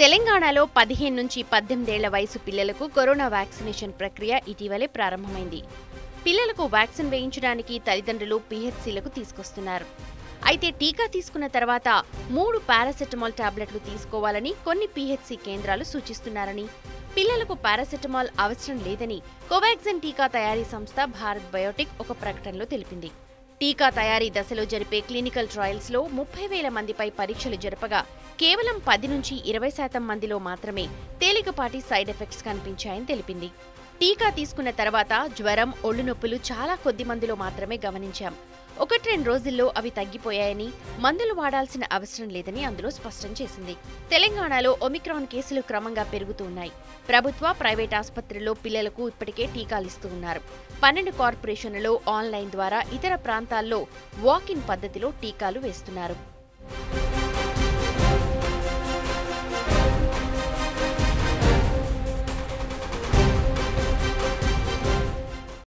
తెలంగాణలో 15 నుంచి 18 ఏళ్ల వయసు పిల్లలకు కరోనా వ్యాక్సినేషన్ ప్రక్రియ ఇటీవలే ప్రారంభమైంది. పిల్లలకు వ్యాక్సిన్ వేయించడానికి తల్లిదండ్రులు పీహెచ్సీలకు తీసుకొస్తున్నారు. అయితే టీకా తీసుకున్న తర్వాత 3 పారాసెటమాల్ టాబ్లెట్లు తీసుకోవాలని కొన్ని పీహెచ్సీ కేంద్రాలు సూచిస్తున్నారని, పిల్లలకు పారాసెటమాల్ అవసరం లేదని కోవాక్సిన్ టీకా తయారీ సంస్థ భారత్ బయోటెక్ ఒక ప్రకటనలో తెలిపింది. టీకా తయారీ దశలో జరిపే క్లినికల్ ట్రయల్స్లో 30,000 మందిపై పరీక్షలు జరపగా కేవలం 10 నుంచి 20% మందిలో మాత్రమే తేలికపాటి సైడ్ ఎఫెక్ట్స్ కనిపించాయని తెలిపింది. టీకా తీసుకున్న తర్వాత జ్వరం, ఒళ్ళు నొప్పులు చాలా కొద్ది మందిలో మాత్రమే గమనించాం. 1-2 రోజుల్లో అవి తగ్గిపోయాయని, మందులు వాడాల్సిన అవసరం లేదని అందులో స్పష్టం చేసింది. తెలంగాణలో ఒమిక్రాన్ కేసులు క్రమంగా పెరుగుతూ ఉన్నాయి. ప్రభుత్వ, ప్రైవేట్ ఆసుపత్రుల్లో పిల్లలకు ఇప్పటికే టీకాలిస్తూ ఉన్నారు. 12 కార్పొరేషన్లలో ఆన్లైన్ ద్వారా ఇతర ప్రాంతాల్లో వాక్-ఇన్ పద్ధతిలో టీకాలు వేస్తున్నారు.